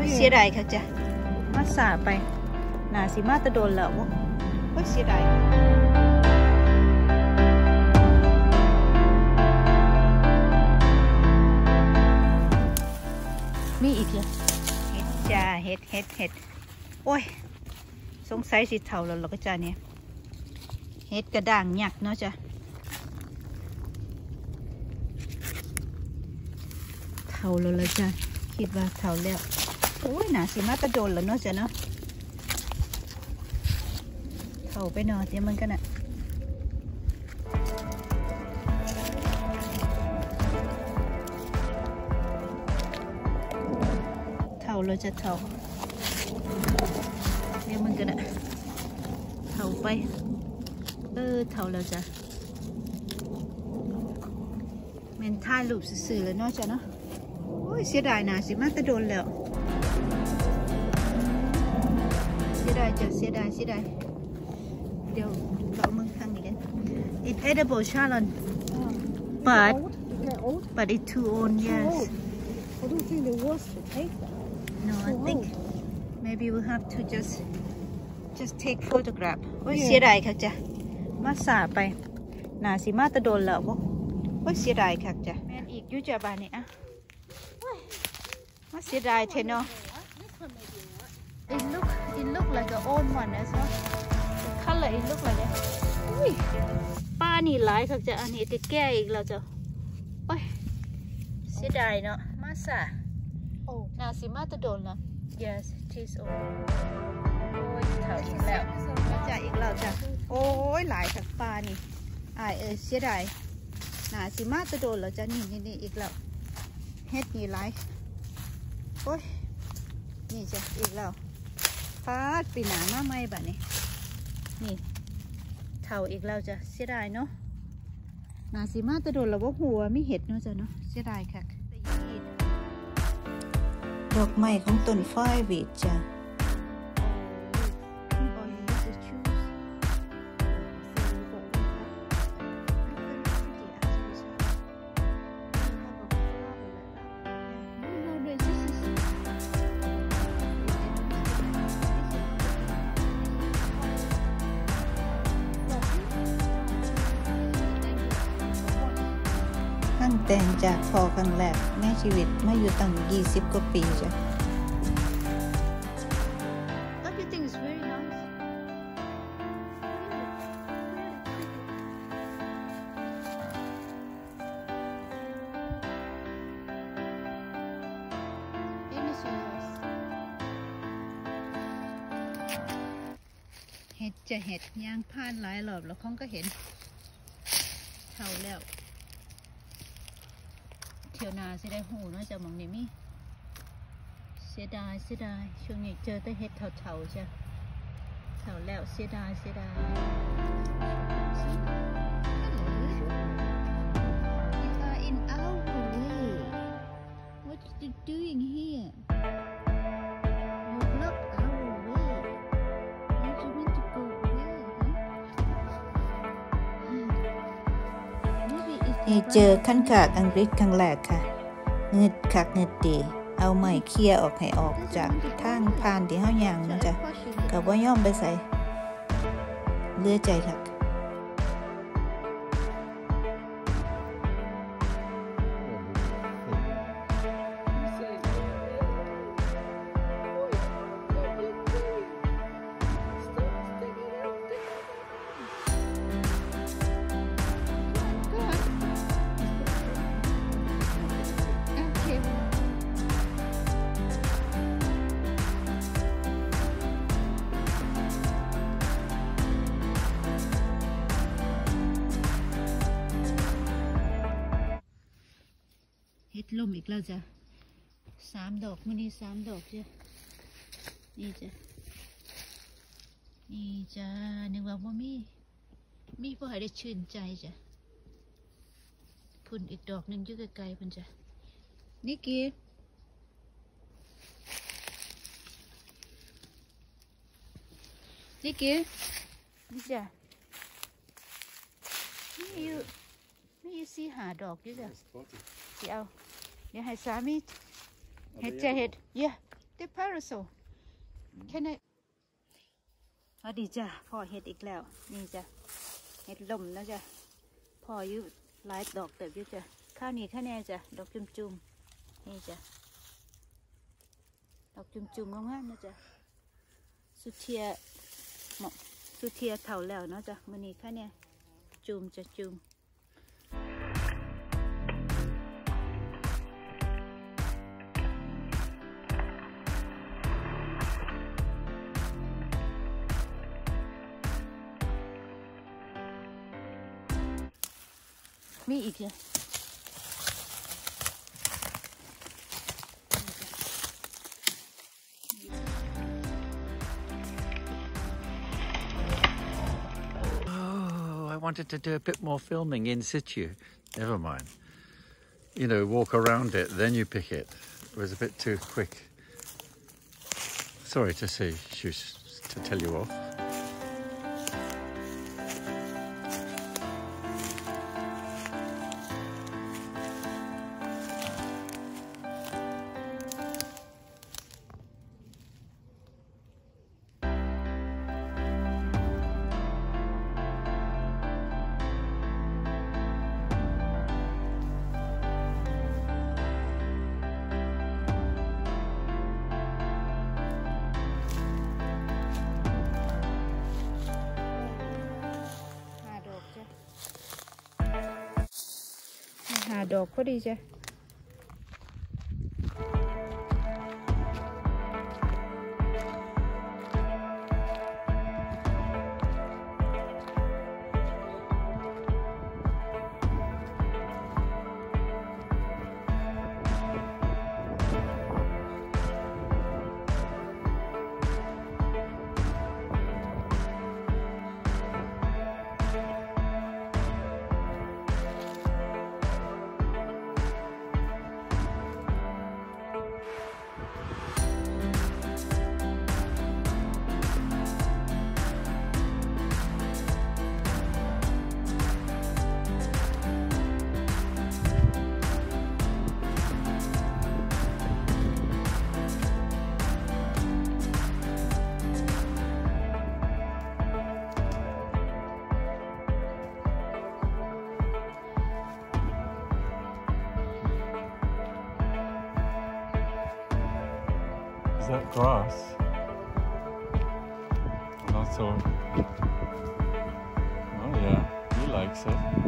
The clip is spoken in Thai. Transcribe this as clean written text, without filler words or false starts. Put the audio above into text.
เสียดายค่ะจ้ะมาสาไปหนาสิมาตะโดนแล้วว่าเสียดายมีอีกเหรอเห็ดจ้าเห็ดโอ้ยสงสัยสิเท่าแล้วเราก็จ้าเนี่ยเห็ดกระด่างหยักเนาะจ้ะเท่าแล้วละจ้ะคิดว่าเท่าแล้วโอ้ยหนาสิมาตะโดนแล้วเนาะจ้ะเนาะเท่าไปเนาะเดี๋ยวมันกันน่ะเราจะเท่าเดี๋ยวมันกันอะเท่าไปเท่าแล้วจ้ะเมนท่าลูบสื่อๆเลยเนาะจ้ะเนาะโอ้ยเสียดายนะสิมาตะโดนแล้วเสียดายจ้ะเสียดายเดี๋ยวเรามึงฟังอีกกัน It's edible Sharon but it's too old yes I don't think they was to take that. No, I think maybe we'll have to just take photograph โอ้ยเสียดายค่ะจ้ะมาสาไปหนาสิมาตะโดนแล้วโอ้ยเสียดายค่ะจ้ะแม่นอีกอยู่จ้ะบ้านนี้อะมาเสียดายเทนอ It look like an old one as well the color it look like อุ้ยป้านี่หลายค่ะจ้ะอันนี้จะแก้อีกแล้วจ้ะโอ้ยเสียดายเนาะมาสานาซิมาตะโดนแล้ว yes she's old โอ้ยเท่าอีกแล้วจ้ะอีกแล้วจ้ะโอ้ยหลายจากปลานี่เสียดายนาซิมาตะโดนแล้วจ้ะนี่อีกแล้วเฮ็ดนี่หลายโอ้ยนี่จ้ะอีกแล้วฟาดปีหนามาใหม่แบบนี้นี่เท่าอีกแล้วจ้ะเสียดายเนาะนาซิมาตะโดนแล้วว่าหัวไม่เห็ดเนาะจ้ะเนาะเสียดายค่ะดอกไม้ของต้นฝ้ายวีดจ้ะหั่งแต่งจากพอครั้งแรกในชีวิตมาอยู่ตั้ง20 กว่าปีจ้ะเห็ดจะเห็ดย่างผ่านหลายรอบแล้วคงก็เห็นเท่าแล้วเที่ยวนาเสียดายหูเนาะจะมองนี่มิเสียดายช่วงนี้เจอแต่เห็ดเท่าจ้ะเท่าแล้วเสียดาย You are in our way What are you doing here You block our way Where do you want to go whereนี่เจอขั้นขากอังกฤษครั้งแรกค่ะเงืดคักเงืดดีเอาไม้เคี่ยออกให้ออกจากทางผ่านที่เฮาย่างนะจ๊ะก็บ่ยอมไปใส่เลือใจค่ะเฮ็ดลมอีกแล้วจ้ะ3 ดอกมื้อนี้3 ดอกจ้ะนี่จ้ะนึกว่าบ่มีบ่ให้ได้ชื่นใจจ้ะพุ่นอีกดอกนึงอยู่ไกลๆพุ่นจ้ะนิกกี้นี่จ้ะนี่สิหาดอกอยู่จ้ะสิเอาเดี๋ยวให้สามีเฮ็ดจะเฮ็ดเยอะ the parasol can I สวัสดีจ้ะพ่อเห็ดอีกแล้วนี่จ้ะเห็ดลมนะจ้ะพ่ออยู่หลายดอกเติบอยู่จ้ะข้าวนี้ข้าวแน่จ้ะดอกจุ่มๆนี่จ้ะดอกจุ่มๆงามๆนะจ้ะสุเทียเหมาะสุเทียเท่าแล้วเนาะจ้ะมื้อนี้ข้าวแน่จุ่มจะจุ่มมีอีกจ้ะ I wanted to do a bit more filming in situ. Never mind. You know, walk around it, then you pick it. It was a bit too quick. Sorry to tell you off.หาดอกพอดีจ้ะIs that grass? Not so. Oh yeah, he likes it.